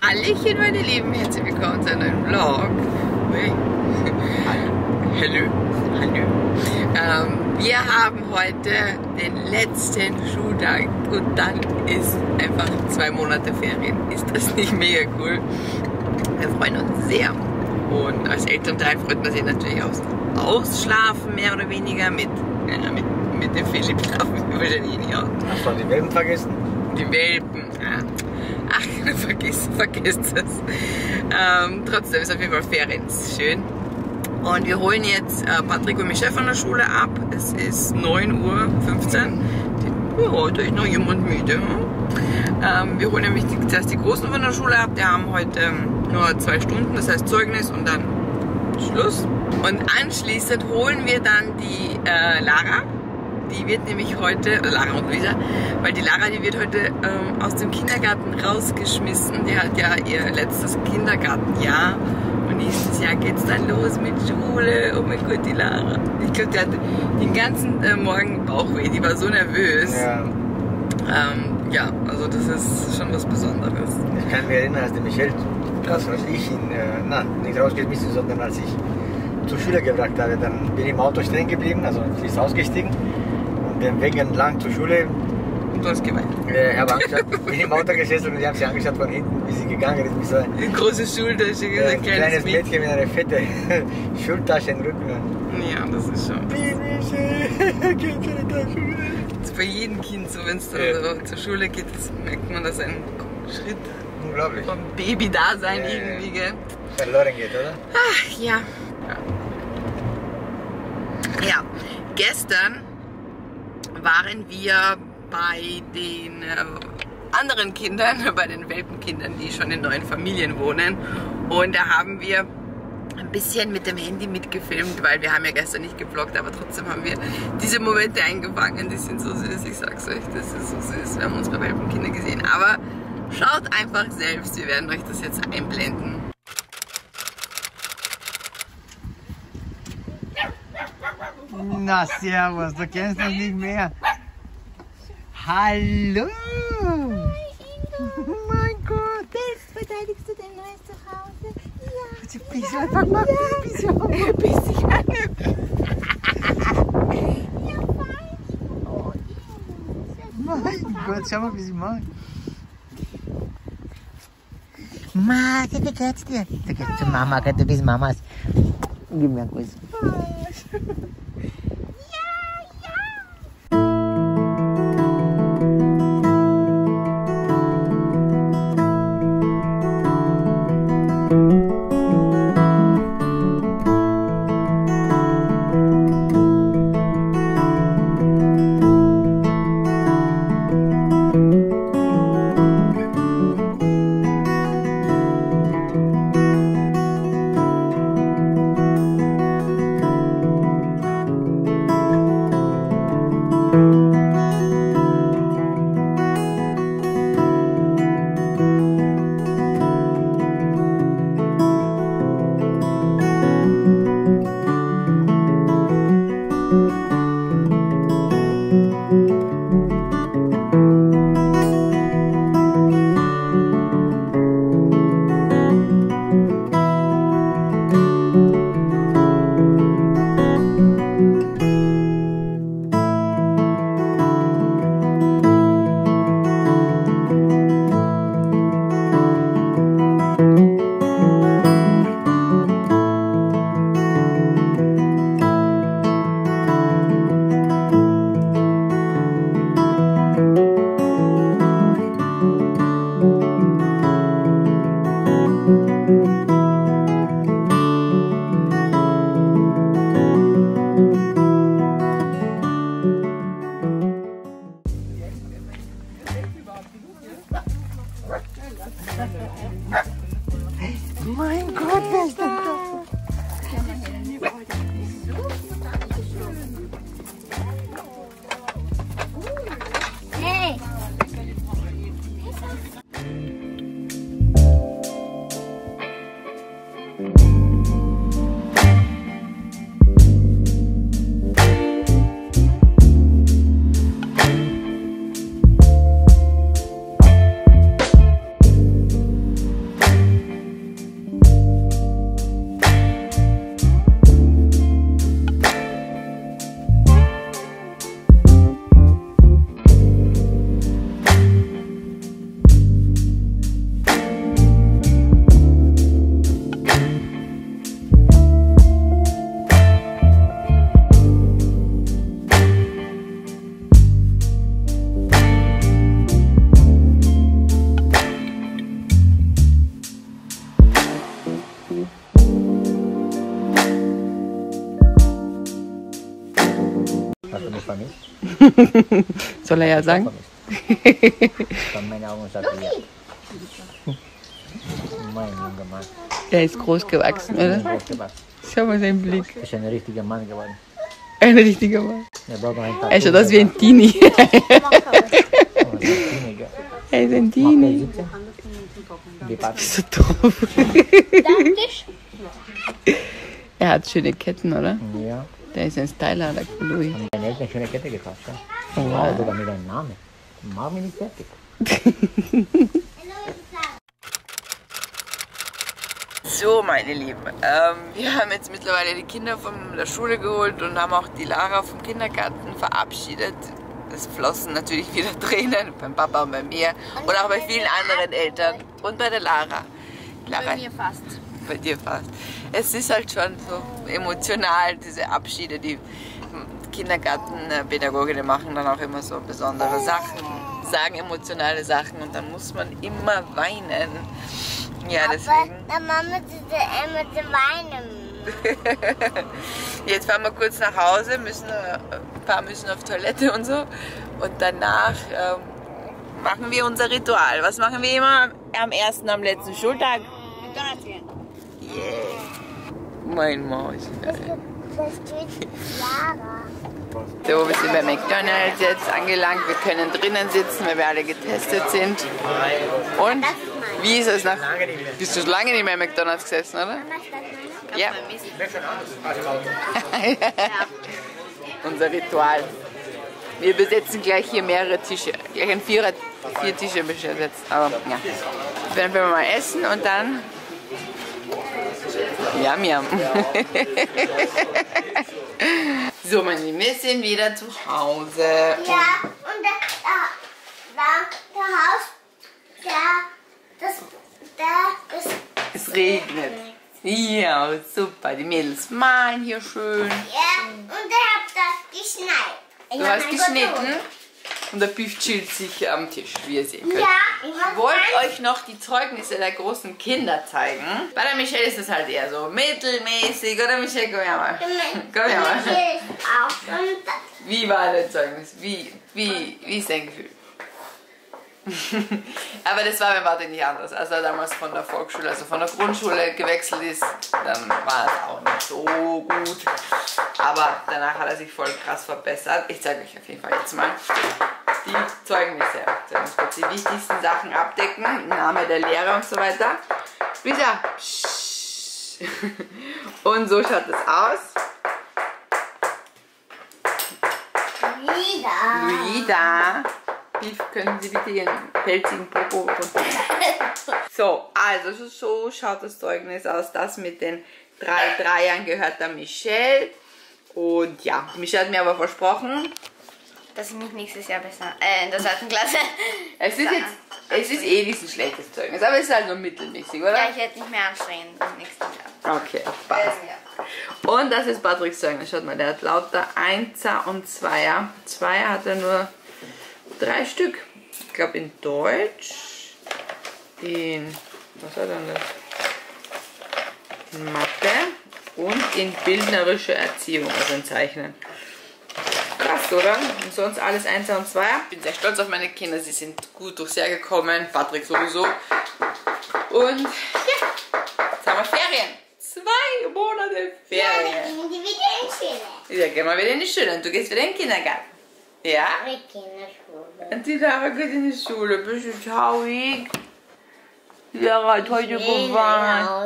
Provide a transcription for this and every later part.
Hallöchen meine Lieben, herzlich willkommen zu einem neuen Vlog. Hallo. Wir haben heute den letzten Schultag und dann ist einfach 2 Monate Ferien. Ist das nicht mega cool? Wir freuen uns sehr. Und als Elternteil freut man sich natürlich ausschlafen, mehr oder weniger. Mit dem Philipp schlafen wir wahrscheinlich nicht aus. Hast du die Welpen vergessen? Die Welpen, ja. Ach, vergiss das. Trotzdem ist auf jeden Fall Ferien, ist schön. Und wir holen jetzt Patrick und Michelle von der Schule ab. Es ist 9:15 Uhr. Heute ist noch jemand müde. Wir holen nämlich zuerst die Großen von der Schule ab. Die haben heute nur 2 Stunden, das heißt Zeugnis und dann Schluss. Und anschließend holen wir dann die Lara. Die wird nämlich heute, Lara und Luisa, weil die Lara, die wird heute aus dem Kindergarten rausgeschmissen. Die hat ja ihr letztes Kindergartenjahr und nächstes Jahr geht es dann los mit Schule. Oh mein Gott, die Lara. Ich glaube, die hatte den ganzen Morgen Bauchweh, die war so nervös. Ja. Ja, also das ist schon was Besonderes. Ich kann mich erinnern, als der Michel, als ich ihn nicht rausgeschmissen, sondern als ich zur Schule gebracht habe, dann bin ich im Auto stehen geblieben, also sie ist ausgestiegen. Den Weg entlang zur Schule. Und du hast geweint? Ich habe angeschaut, bin im Auto gesessen und ich habe sie angeschaut von hinten, wie sie gegangen ist. Wie so eine große Schultasche, ein kleines Mädchen mit einer fetten Schultasche im Rücken. Ja, das ist schon. Das ist bei jedem Kind so, wenn es so zur Schule geht, merkt man, dass ein Schritt unglaublich vom Baby-Dasein irgendwie verloren geht, oder? Ach ja. Ja, gestern waren wir bei den anderen Kindern, bei den Welpenkindern, die schon in neuen Familien wohnen. Und da haben wir ein bisschen mit dem Handy mitgefilmt, weil wir haben ja gestern nicht gevloggt, aber trotzdem haben wir diese Momente eingefangen. Die sind so süß, ich sag's euch, das ist so süß. Wir haben unsere Welpenkinder gesehen. Aber schaut einfach selbst, wir werden euch das jetzt einblenden. Na servus, du kennst uns nicht mehr. Hallo! Oh mein Gott! Selbst verteidigst du dein neues Zuhause? Ja! Biss einfach mal ein bisschen. Ja, fein! Oh, Mein Gott, schau mal, wie sie macht. Ma, wie geht's dir? Du gehst zu Mama, du bist Mamas. Gib mir einen Kuss. Mein Gott, wer ist denn das? hey! Soll er ja sagen. Von meinen Augen sagt er ja. Mein junger Mann. Er ist groß gewachsen, oder? Groß gewachsen. Schau mal seinen Blick. Ist ein richtiger Mann geworden. Ein richtiger Mann. Er braucht noch ein Tattoo. Er schaut aus wie ein Teenie. Oh, das ist Teenie, gell? Er ist ein Mag der Teenie. sitzen? Die Party. So doof. Dankeschön. Er hat schöne Ketten, oder? Ja. Der ist ein Styler, der Louis. Haben deine Eltern schöne Kette gekauft, ja? Wow. Sogar mit einem Namen. Mach mich nicht fertig. So, meine Lieben, wir haben jetzt mittlerweile die Kinder von der Schule geholt und haben auch die Lara vom Kindergarten verabschiedet. Es flossen natürlich wieder Tränen beim Papa und bei mir und auch bei vielen anderen Eltern und bei der Lara. Bei mir fast. Bei dir fast. Es ist halt schon so emotional, diese Abschiede. Die Kindergartenpädagoginnen machen dann auch immer so besondere Sachen, sagen emotionale Sachen und dann muss man immer weinen. Ja, deswegen. Aber der Mama mit weinen. Jetzt fahren wir kurz nach Hause, ein paar müssen auf Toilette und so. Und danach machen wir unser Ritual. Was machen wir immer am ersten, am letzten Schultag? McDonald's gehen. Yeah. Mein Maus. Das geht Lara. So, wir sind bei McDonald's jetzt angelangt. Wir können drinnen sitzen, weil wir alle getestet sind. Und wie ist es nach? Bist du schon lange nicht mehr im McDonald's gesessen, oder? Ja. Unser Ritual. Wir besetzen gleich hier mehrere Tische. Gleich ein vier Tische besetzt. Aber ja. Wir werden mal essen und dann. Yum, yum. So, meine Lieben, wir sind wieder zu Hause. Ja, und der Haus, Es regnet. Ja, super. Die Mädels malen hier schön. Ja, und ich hab das geschneit. Du hast geschnitten und der Piff chillt sich am Tisch, wie ihr sehen könnt. Ja, Ich wollte euch noch die Zeugnisse der großen Kinder zeigen. Bei der Michelle ist es halt eher so mittelmäßig, oder Michelle? Komm her mal. Komm her mal. Wie war dein Zeugnis? Wie ist dein Gefühl? Aber das war beim Vater nicht anders. Als er damals von der Volksschule, also von der Grundschule gewechselt ist, dann war es auch nicht so gut. Aber danach hat er sich voll krass verbessert. Ich zeige euch auf jeden Fall jetzt mal die Zeugnisse. Ich muss kurz die wichtigsten Sachen abdecken, Name der Lehrer und so weiter. Lisa, und so schaut es aus. Luida. Können Sie bitte Ihren pelzigen Popo runternehmen? So, also so schaut das Zeugnis aus. Das mit den 3 Dreiern gehört der Michelle. Und ja, Michelle hat mir aber versprochen, dass ich mich nächstes Jahr besser, in der 2. Klasse. es ist eh nicht ein schlechtes Zeugnis, aber es ist halt nur mittelmäßig, oder? Ja, ich werde nicht mehr anstrengen im nächsten Jahr. Okay, passt. Und das ist Patricks Zeugnis. Schaut mal, der hat lauter 1er und 2er. 2er hat er nur 3 Stück. Ich glaube in Deutsch, was hat er denn das? In Mathe und in bildnerische Erziehung, also in Zeichnen. Krass, oder? Und sonst alles 1er und 2er. Ich bin sehr stolz auf meine Kinder, sie sind gut durchs Jahr gekommen, Patrick sowieso. Und ja, jetzt haben wir Ferien. 2 Monate Ferien. Ja, gehen wir wieder in die Schule und du gehst wieder in den Kindergarten. Ja? Und die Lara geht in die Schule. Bist du traurig? Lara hat heute geweint.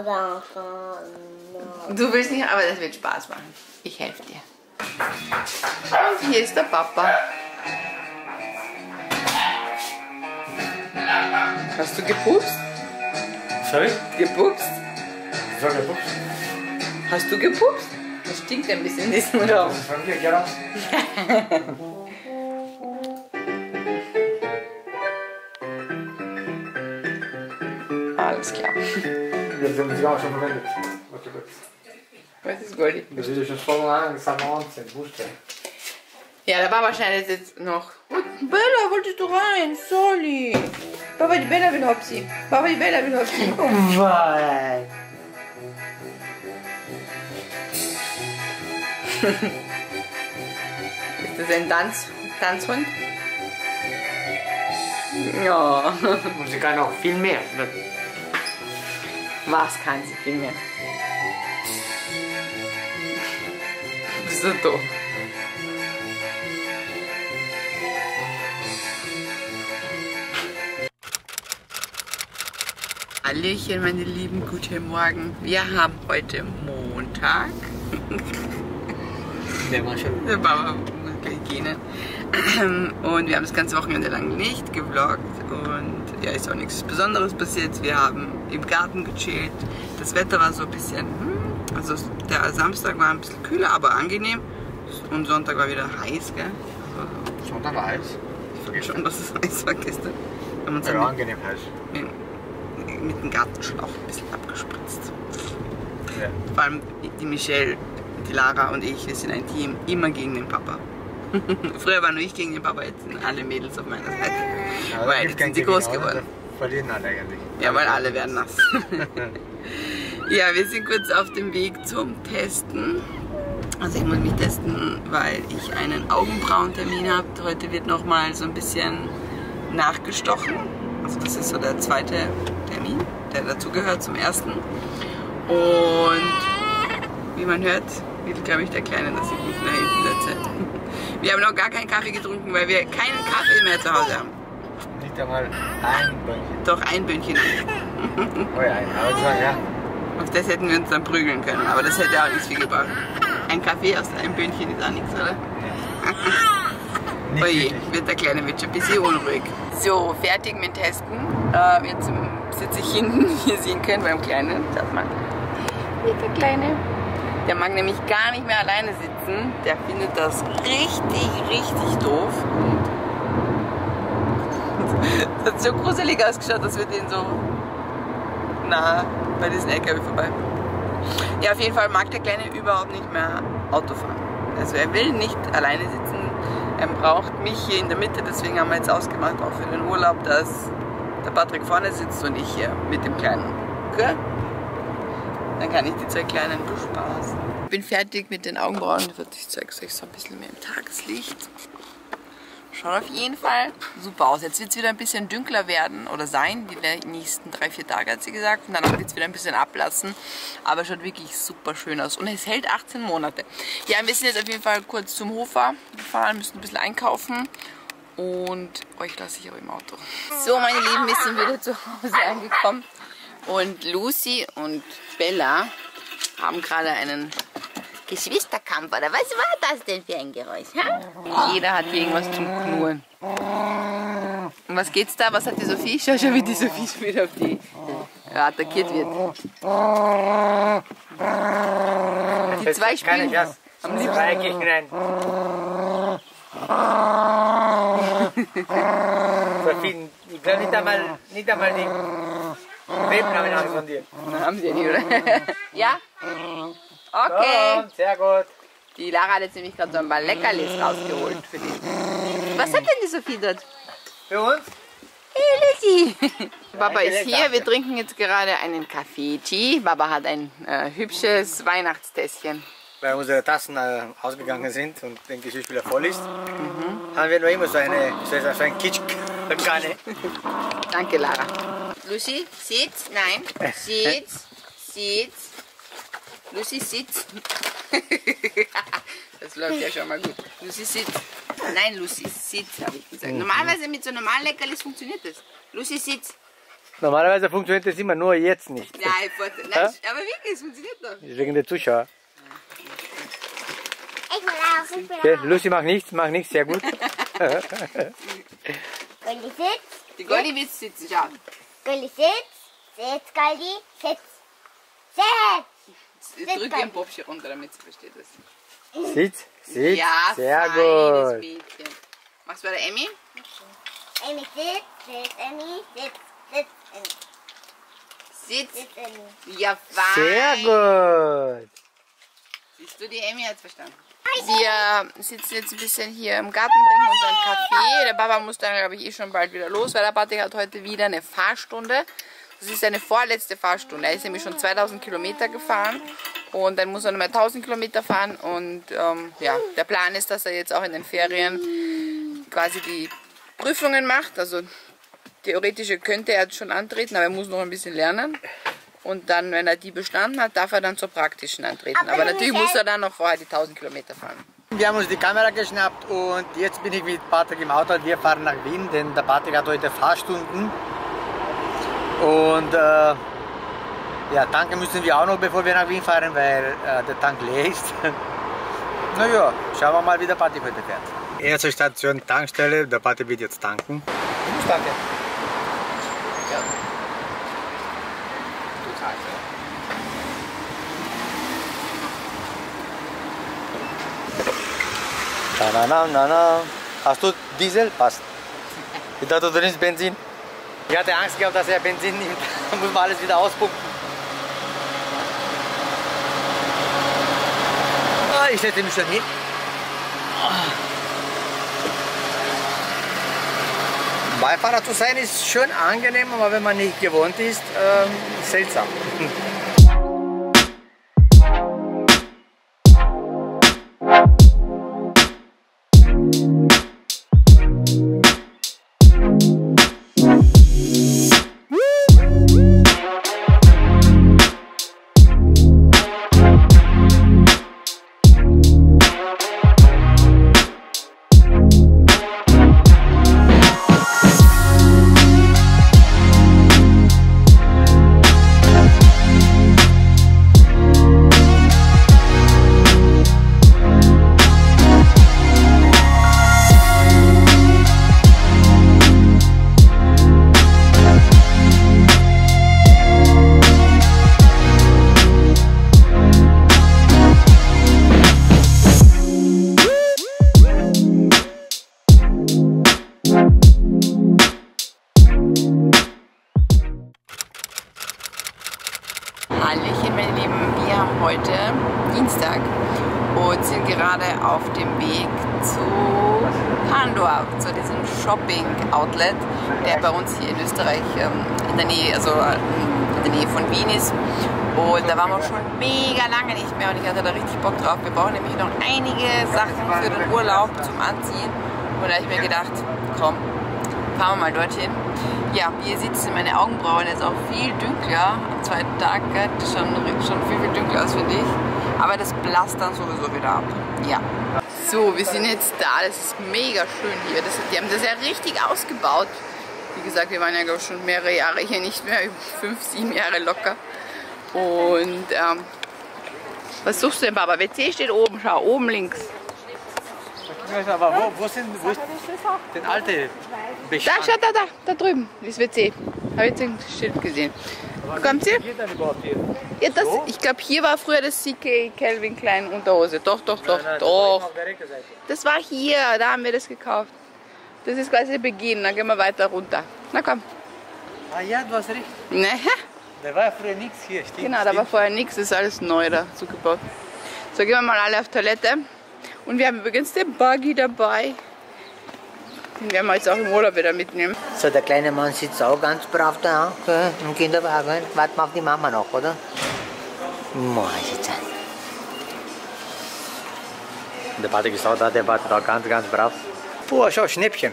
Du willst nicht, aber das wird Spaß machen. Ich helfe dir. Und hier ist der Papa. Hast du gepupst? Sorry? Gepupst? Soll der Fuchs? Hast du gepupst? Das stinkt ein bisschen in diesem Raum. Von mir, ja. Alles klar. Wir haben sie auch schon verwendet. Warte kurz. Was ist Goldi? Das ist schon voll lang, das haben wir uns Buste. Ja, der Papa schneidet jetzt noch. Bella, wolltest du rein? Sorry. Papa, die Bella will Hopsi. Papa, die Bella will Hopsi. Weil. Ist das ein Tanzhund? Ja. Und sie kann auch viel mehr. Ne? Was kann sie viel mehr? Du bist so doof. Hallöchen, meine Lieben, guten Morgen. Wir haben heute Montag. Der war schon. Der Papa muss gleich gehen. Und wir haben das ganze Wochenende lang nicht gevloggt. Und ja, ist auch nichts Besonderes passiert. Wir haben im Garten gechillt. Das Wetter war so ein bisschen, also der Samstag war ein bisschen kühler, aber angenehm. Und Sonntag war wieder heiß, gell? Also, Sonntag war heiß. ich vergesse schon, dass es heiß war gestern. Wir haben uns Ja, dann angenehm heiß. mit dem Gartenschlauch ein bisschen abgespritzt. Ja. Vor allem die Michelle, die Lara und ich, wir sind ein Team, immer gegen den Papa. Früher war nur ich gegen den Papa, jetzt sind alle Mädels auf meiner Seite. Ja, da weil gibt's jetzt kein sind sie Gewinn, groß oder? geworden. Da verlieren alle eigentlich. Ja, weil alle werden nass. Ja, wir sind kurz auf dem Weg zum Testen. Also ich muss mich testen, weil ich einen Augenbrauentermin habe. Heute wird nochmal so ein bisschen nachgestochen. Also das ist so der zweite Termin, der dazugehört zum ersten. Und wie man hört, will, glaube ich, der Kleine, dass ich mich nach hinten setze. Wir haben noch gar keinen Kaffee getrunken, weil wir keinen Kaffee mehr zu Hause haben. Nicht einmal ein Bönnchen. Doch ein Bündchen. Oh ja, aber das war, ja. Auf das hätten wir uns dann prügeln können, aber das hätte auch nichts viel gebracht. Ein Kaffee aus einem Bündchen ist auch nichts, oder? Nicht Oje, wirklich. wird der Kleine wird schon ein bisschen unruhig. So, fertig mit Testen. Jetzt sitze ich hinten, wie ihr sehen könnt, beim Kleinen. Schaut mal. Hier ist der Kleine. Der mag nämlich gar nicht mehr alleine sitzen. Der findet das richtig, richtig doof. Das hat so gruselig ausgeschaut, dass wir den so nah bei diesem LKW vorbei. Ja, auf jeden Fall mag der Kleine überhaupt nicht mehr Auto fahren. Also er will nicht alleine sitzen. Er braucht mich hier in der Mitte, deswegen haben wir jetzt ausgemacht, auch für den Urlaub, dass der Patrick vorne sitzt und ich hier mit dem Kleinen. Okay? Dann kann ich die zwei Kleinen bespaßen. Ich bin fertig mit den Augenbrauen. Ich zeige es euch so ein bisschen mehr im Tageslicht. Schaut auf jeden Fall super aus. Jetzt wird es wieder ein bisschen dunkler werden oder sein, die nächsten 3-4 Tage hat sie gesagt. Und danach wird es wieder ein bisschen ablassen. Aber schaut wirklich super schön aus. Und es hält 18 Monate. Ja, wir sind jetzt auf jeden Fall kurz zum Hofer gefahren, müssen ein bisschen einkaufen. Und euch lasse ich auch im Auto. So, meine Lieben, wir sind wieder zu Hause angekommen. Und Lucy und Bella haben gerade einen Geschwisterkampf, oder was war das denn für ein Geräusch? Ha? Jeder hat hier irgendwas zum Knurren. Und was geht's da? Was hat die Sophie? Schau schon, wie die Sophie schon wieder auf die attackiert wird. Die zwei spielen am liebsten. Sophie, ich glaube nicht einmal die Reben haben Angst von dir. Na, haben sie ja nicht, oder? Ja? Okay. Komm, sehr gut. Die Lara hat jetzt nämlich gerade so ein paar Leckerlis rausgeholt für die. Was hat denn die Sophie dort? Für uns? Hey, Lucy! Papa ist lecker. hier, wir trinken jetzt gerade einen Kaffee-Tee. Papa hat ein hübsches Weihnachtstässchen. Weil unsere Tassen ausgegangen sind und der Geschirrspüler voll ist, haben wir nur immer so ein Kitschkanne. Danke, Lara. Lucy, sitz. Nein. Sitz. Sitz. Lucy, sitz. Das läuft ja schon mal gut. Lucy, sitz. Nein, Lucy, sitz, habe ich gesagt. Normalerweise mit so normalen Leckerlis funktioniert das. Lucy, sitz. Normalerweise funktioniert das immer, nur jetzt nicht. Nein, nein, aber wirklich, es funktioniert doch. Wegen der Zuschauer. Ich will auch, ich will Okay, auch. Lucy macht nichts, sehr gut. Goldi sitzt, Die Goldi will sitzen, schau. Goldi sitzt, Goldi sitzt. Sitz! Drück ihren Popsch hier runter, damit sie versteht das. Sitz, Ja, sehr feines gut. Mädchen. Machst du bei der Emmy? Emmy sitzt, Emmy sitzt, Sitz. sitzt, Emmy. Ja, fein. Sehr gut. Siehst du, die Emmy hat es verstanden. Wir sitzen jetzt ein bisschen hier im Garten, trinken unseren Kaffee. Der Papa muss dann, glaube ich, eh schon bald wieder los, weil der Patrick hat heute wieder eine Fahrstunde. Das ist seine vorletzte Fahrstunde. Er ist nämlich schon 2000 Kilometer gefahren und dann muss er nochmal 1000 Kilometer fahren. Und ja, der Plan ist, dass er jetzt auch in den Ferien quasi die Prüfungen macht. Also theoretische könnte er schon antreten, aber er muss noch ein bisschen lernen. Und dann, wenn er die bestanden hat, darf er dann zur praktischen antreten. Aber natürlich muss er dann noch vorher die 1000 Kilometer fahren. Wir haben uns die Kamera geschnappt und jetzt bin ich mit Patrick im Auto. Wir fahren nach Wien, denn der Patrick hat heute Fahrstunden. Und ja, tanken müssen wir auch noch, bevor wir nach Wien fahren, weil der Tank leer ist. Naja, schauen wir mal, wie der Patrick heute fährt. Erste Station Tankstelle, der Patrick wird jetzt tanken. Du musst tanken. Ja. Total. Na. Hast du Diesel? Passt. Ich dachte, du nimmst Benzin. Ich hatte Angst gehabt, dass er Benzin nimmt. Dann muss man alles wieder auspumpen. Oh, ich setze mich schon hin. Beifahrer zu sein ist schön angenehm, aber wenn man nicht gewohnt ist, seltsam. Hallöchen, meine Lieben, wir haben heute Dienstag und sind gerade auf dem Weg zu Pandorf, zu diesem Shopping-Outlet, der bei uns hier in Österreich in der Nähe, also in der Nähe von Wien ist. Und da waren wir schon mega lange nicht mehr und ich hatte da richtig Bock drauf. Wir brauchen nämlich noch einige Sachen für den Urlaub zum Anziehen. Und da habe ich mir gedacht, komm, fahren wir mal dorthin. Ja, wie ihr seht, sind meine Augenbrauen jetzt auch viel dunkler. Am zweiten Tag schon viel dunkler aus, finde ich. Aber das blasst dann sowieso wieder ab. Ja. So, wir sind jetzt da. Das ist mega schön hier. Die haben das ja richtig ausgebaut. Wie gesagt, wir waren ja glaube ich schon mehrere Jahre hier nicht mehr. 5, 7 Jahre locker. Und was suchst du denn, Papa? WC steht oben. Schau, oben links. Aber wo ist den alte Bestand? Da, schau, da drüben, das WC. Habe ich jetzt ein Schild gesehen. Kommt sie? Ja, das, ich glaube, hier war früher das CK Calvin Klein Unterhose. Doch. Das war hier, da haben wir das gekauft. Das ist quasi der Beginn, dann gehen wir weiter runter. Na komm. Ah ja, du hast recht. Ne? Da war ja früher nichts hier, stimmt. Genau, da war vorher nichts, das ist alles neu da zugebaut. So, gehen wir mal alle auf Toilette. Und wir haben übrigens den Buggy dabei. Den werden wir jetzt auch im Urlaub wieder mitnehmen. So, der kleine Mann sitzt auch ganz brav da im Kinderwagen. Warten wir auf die Mama noch, oder? Der Patrick ist auch da, der wartet auch ganz brav. Oh, schau, Schnäppchen.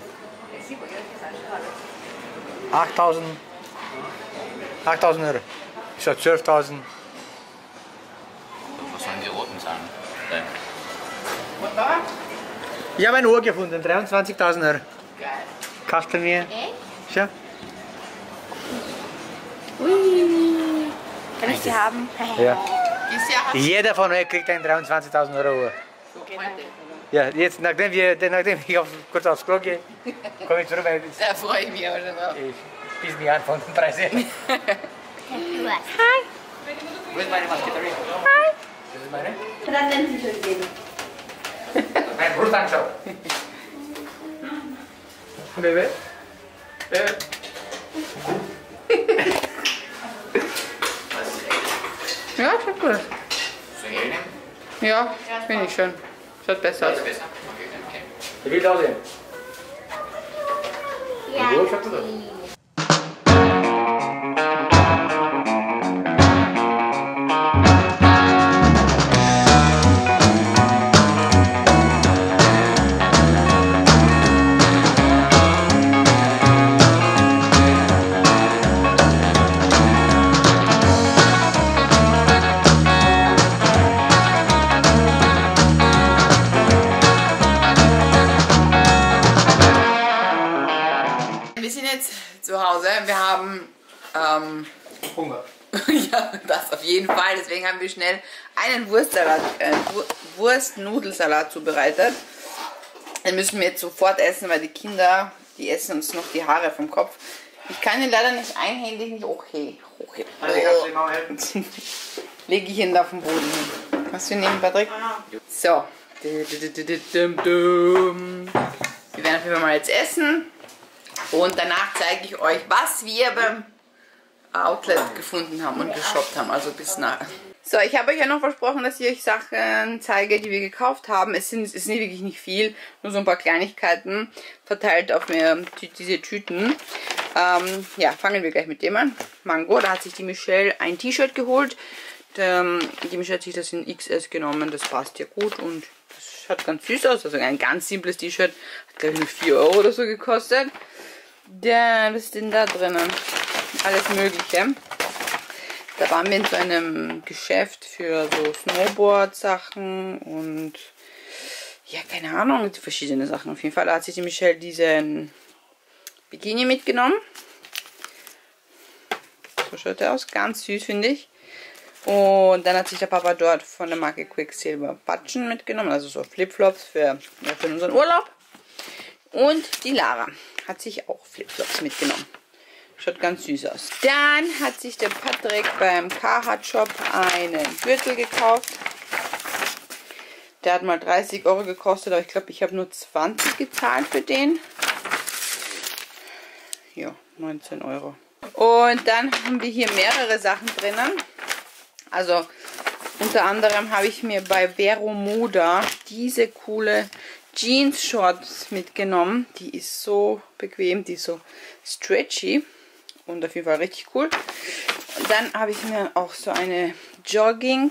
8.000 Euro. Schau, 12.000. Was sollen die Roten sagen? Ich habe eine Uhr gefunden, 23.000 Euro. Geil. Kaufst du mir? Echt? Schau. Ui. Kann ich die haben? Ja. Dieses Jahr hat Jeder von euch kriegt eine 23.000 Euro Uhr. Ja, jetzt, nachdem ich kurz aufs Klo gehe, komme ich zurück, weil da freue ich mich auch schon drauf. ich piss mich an von den Preisen. Hi. Wo ist meine Masketerie? Hi. Das ist meine? Dann nennen Sie schon geben. Mein Bruder, schau. Baby? Ja, schaut gut aus. So hell nehmen? Ja, finde ich schon. Schaut besser aus. Besser? Okay, okay. Wie will aussehen? Ja. Wo schaut das aus? Hunger. Ja, das auf jeden Fall. Deswegen haben wir schnell einen Wurstnudelsalat zubereitet. Den müssen wir jetzt sofort essen, weil die Kinder, die essen uns noch die Haare vom Kopf. Ich kann ihn leider nicht einhändig, nicht okay. Also ich hab's immer helfen. Lege ich ihn auf den Boden hin. Kannst du ihn nehmen, Patrick? So. Wir werden auf jeden Fall mal jetzt essen. Und danach zeige ich euch, was wir beim Outlet gefunden haben und geshoppt haben. Also bis nachher. So, ich habe euch ja noch versprochen, dass ich euch Sachen zeige, die wir gekauft haben. Es ist wirklich nicht viel, nur so ein paar Kleinigkeiten verteilt auf mir diese Tüten. Ja, fangen wir gleich mit dem an. Mango, da hat sich die Michelle ein T-Shirt geholt. Die Michelle hat sich das in XS genommen, das passt ja gut und das schaut ganz süß aus. Also ein ganz simples T-Shirt, hat glaube ich nur 4 Euro oder so gekostet. Dann, was ist denn da drinnen? Alles Mögliche. Da waren wir in so einem Geschäft für so Snowboard-Sachen und ja, keine Ahnung, verschiedene Sachen auf jeden Fall. Da hat sich die Michelle diesen Bikini mitgenommen. So schaut er aus, ganz süß finde ich. Und dann hat sich der Papa dort von der Marke Quicksilver Patschen mitgenommen, also so Flipflops für unseren Urlaub. Und die Lara hat sich auch Flipflops mitgenommen. Schaut ganz süß aus. Dann hat sich der Patrick beim Carhartt Shop einen Gürtel gekauft. Der hat mal 30 Euro gekostet, aber ich glaube, ich habe nur 20 gezahlt für den. Ja, 19 Euro. Und dann haben wir hier mehrere Sachen drinnen. Also unter anderem habe ich mir bei Vero Moda diese coole Jeans-Shorts mitgenommen. Die ist so bequem, die ist so stretchy und auf jeden Fall richtig cool. Und dann habe ich mir auch so eine Jogging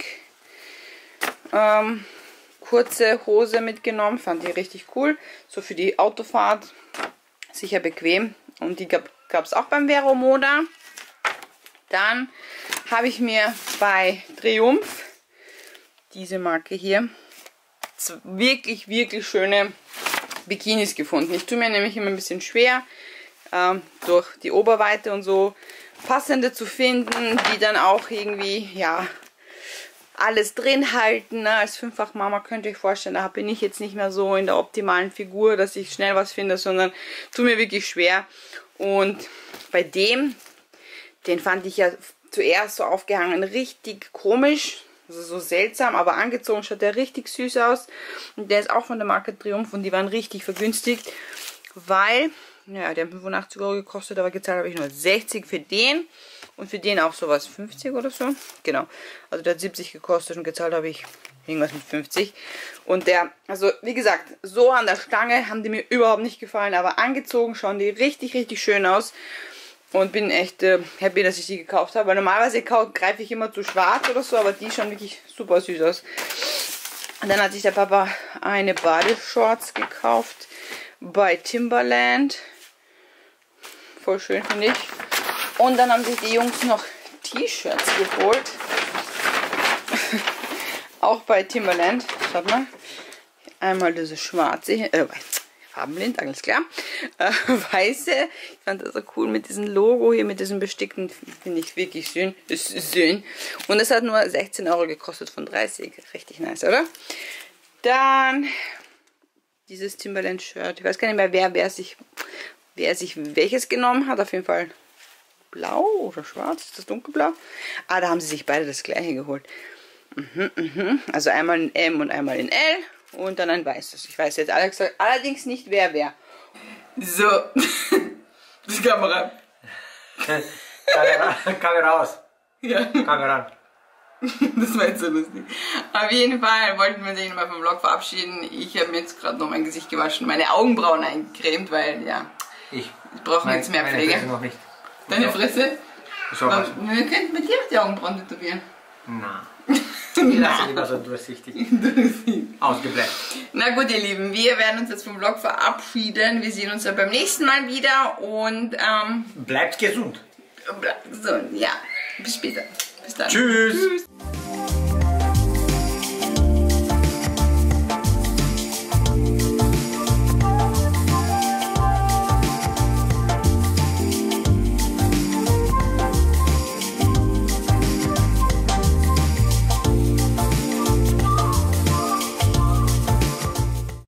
kurze Hose mitgenommen. Fand die richtig cool. So für die Autofahrt. Sicher bequem. Und die gab es auch beim Vero Moda. Dann habe ich mir bei Triumph diese Marke hier wirklich, wirklich schöne Bikinis gefunden. Ich tue mir nämlich immer ein bisschen schwer, durch die Oberweite und so passende zu finden, die dann auch irgendwie, ja, alles drin halten. Ne? Als Fünffach-Mama könnt ihr euch vorstellen, da bin ich jetzt nicht mehr so in der optimalen Figur, dass ich schnell was finde, sondern tue mir wirklich schwer. Und bei den fand ich ja zuerst so aufgehangen, richtig komisch, also so seltsam, aber angezogen schaut der richtig süß aus. Und der ist auch von der Marke Triumph und die waren richtig vergünstigt, weil, ja, die haben 85 Euro gekostet, aber gezahlt habe ich nur 60 für den und für den auch sowas 50 oder so. Genau, also der hat 70 gekostet und gezahlt habe ich irgendwas mit 50. Und der, also wie gesagt, so an der Stange haben die mir überhaupt nicht gefallen, aber angezogen schauen die richtig, richtig schön aus. Und bin echt happy, dass ich die gekauft habe. Weil normalerweise greife ich immer zu schwarz oder so, aber die schauen wirklich super süß aus. Und dann hat sich der Papa eine Badeshorts gekauft bei Timberland. Voll schön, finde ich. Und dann haben sich die Jungs noch T-Shirts geholt. Auch bei Timberland. Schaut mal. Einmal diese schwarze hier. Farbenblind, alles klar. Weiße. Ich fand das so cool mit diesem Logo hier, mit diesem bestickten. Finde ich wirklich schön. Und es hat nur 16 Euro gekostet von 30. Richtig nice, oder? Dann dieses Timberland-Shirt. Ich weiß gar nicht mehr, wer sich welches genommen hat. Auf jeden Fall blau oder schwarz. Ist das dunkelblau? Ah, da haben sie sich beide das gleiche geholt. Also einmal in M und einmal in L. Und dann ein weißes. Ich weiß jetzt allerdings nicht, wer. So. Die Kamera. Kamera aus. Ja. Kamera an. Das war jetzt so lustig. Auf jeden Fall wollten wir sich nochmal vom Vlog verabschieden. Ich habe mir jetzt gerade noch mein Gesicht gewaschen, meine Augenbrauen eingecremt, weil, ja, ich brauche jetzt mehr Pflege. Fresse noch nicht. Deine Fresse? So was. Wir könnten mit dir die Augenbrauen tätowieren. Na. Ich lasse lieber so durchsichtig. Ausgebläht. Na gut, ihr Lieben, wir werden uns jetzt vom Vlog verabschieden. Wir sehen uns ja beim nächsten Mal wieder und bleibt gesund. So, ja, bis später. Bis dann. Tschüss. Tschüss.